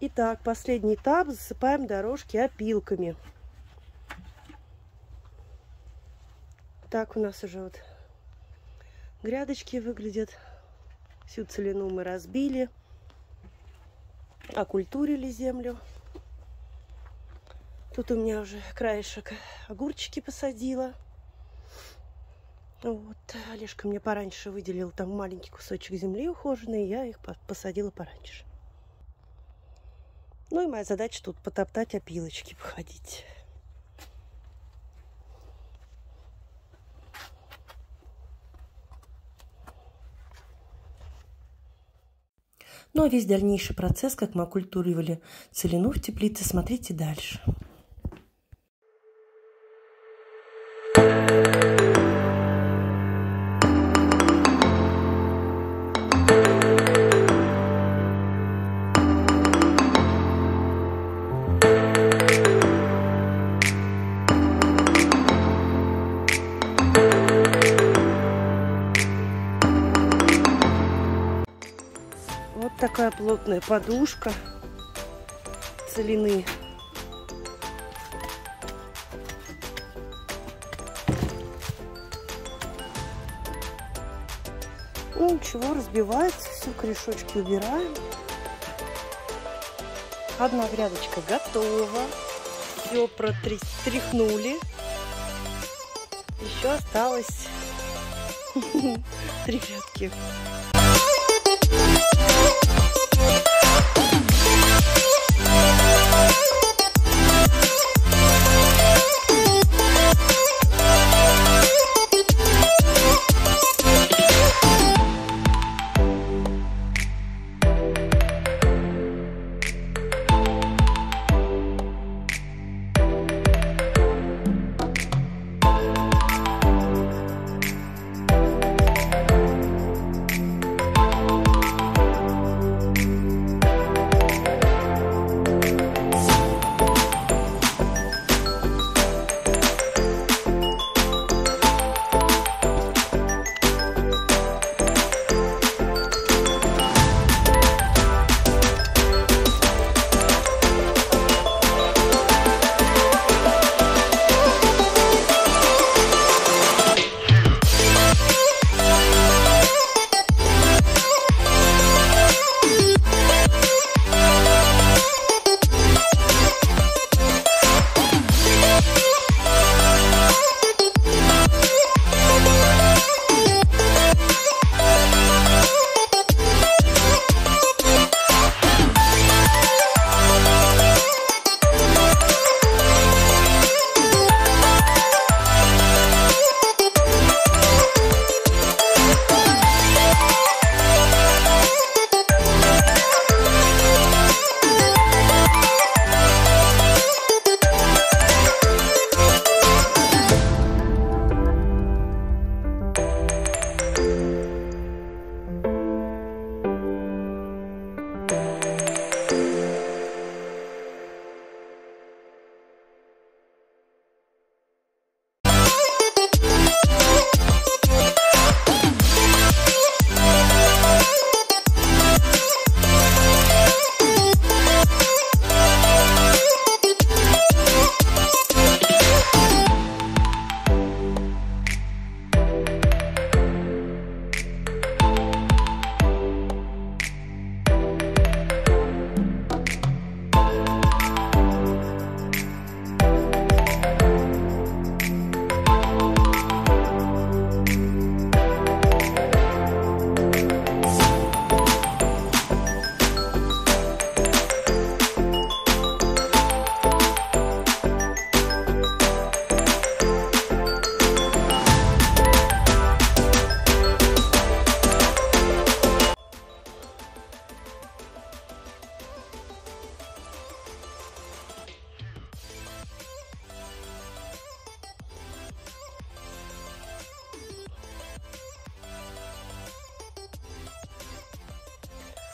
Итак, последний этап. Засыпаем дорожки опилками. Так у нас уже вот грядочки выглядят. Всю целину мы разбили. Окультурили землю. Тут у меня уже краешек огурчики посадила. Вот. Олежка мне пораньше выделил там маленький кусочек земли ухоженный. Я их посадила пораньше. Ну и моя задача тут потоптать опилочки, походить. Ну а весь дальнейший процесс, как мы окультуривали целину в теплице, смотрите дальше. Вот такая плотная подушка целины. Ну ничего, разбивается, все, корешочки убираем. Одна грядочка готова. Все протряхнули. Еще осталось 3 грядки.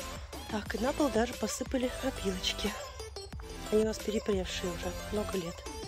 Так, и на пол даже посыпали опилочки. Они у нас перепревшие уже много лет.